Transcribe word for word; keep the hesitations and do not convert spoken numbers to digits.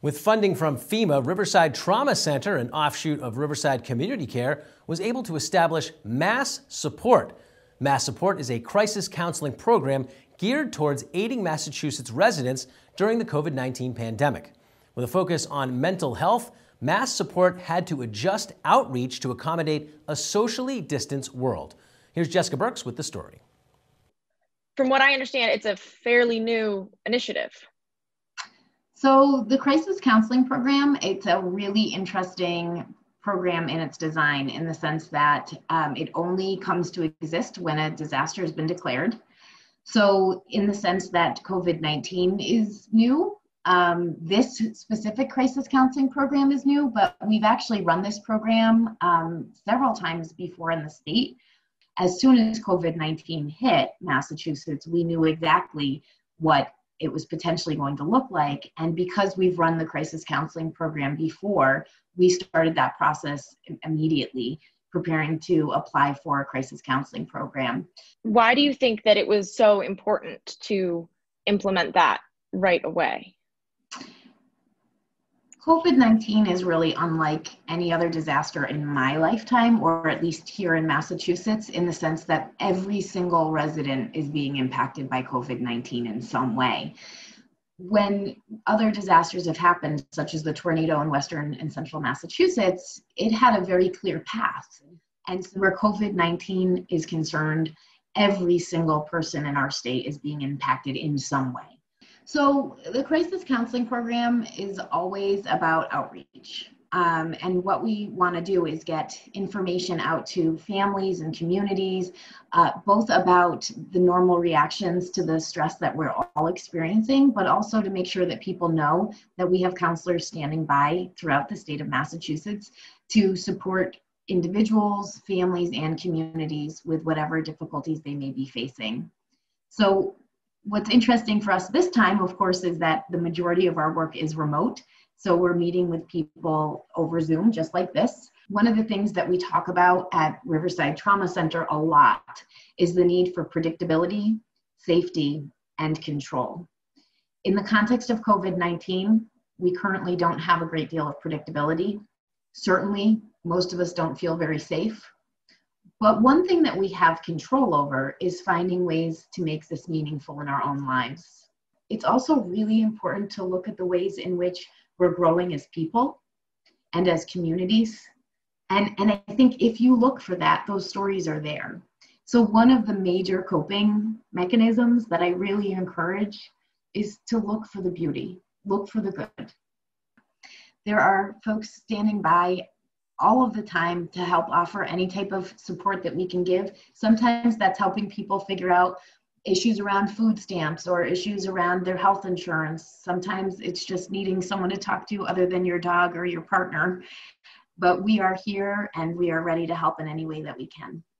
With funding from FEMA, Riverside Trauma Center, an offshoot of Riverside Community Care, was able to establish MassSupport. MassSupport is a crisis counseling program geared towards aiding Massachusetts residents during the COVID nineteen pandemic. With a focus on mental health, MassSupport had to adjust outreach to accommodate a socially distanced world. Here's Jessica Burks with the story. From what I understand, it's a fairly new initiative. So the crisis counseling program, it's a really interesting program in its design in the sense that um, it only comes to exist when a disaster has been declared. So in the sense that COVID nineteen is new, um, this specific crisis counseling program is new, but we've actually run this program um, several times before in the state. As soon as COVID nineteen hit Massachusetts, we knew exactly what it was potentially going to look like. And because we've run the crisis counseling program before, we started that process immediately, preparing to apply for a crisis counseling program. Why do you think that it was so important to implement that right away? COVID nineteen is really unlike any other disaster in my lifetime, or at least here in Massachusetts, in the sense that every single resident is being impacted by COVID nineteen in some way. When other disasters have happened, such as the tornado in western and central Massachusetts, it had a very clear path. And so where COVID nineteen is concerned, every single person in our state is being impacted in some way. So the crisis counseling program is always about outreach. Um, and what we want to do is get information out to families and communities, uh, both about the normal reactions to the stress that we're all experiencing, but also to make sure that people know that we have counselors standing by throughout the state of Massachusetts to support individuals, families, and communities with whatever difficulties they may be facing. So what's interesting for us this time, of course, is that the majority of our work is remote. So we're meeting with people over Zoom, just like this. One of the things that we talk about at Riverside Trauma Center a lot is the need for predictability, safety, and control. In the context of COVID nineteen, we currently don't have a great deal of predictability. Certainly, most of us don't feel very safe. But one thing that we have control over is finding ways to make this meaningful in our own lives. It's also really important to look at the ways in which we're growing as people and as communities. And, and I think if you look for that, those stories are there. So one of the major coping mechanisms that I really encourage is to look for the beauty, look for the good. There are folks standing by all of the time to help offer any type of support that we can give. Sometimes that's helping people figure out issues around food stamps or issues around their health insurance. Sometimes it's just needing someone to talk to other than your dog or your partner. But we are here and we are ready to help in any way that we can.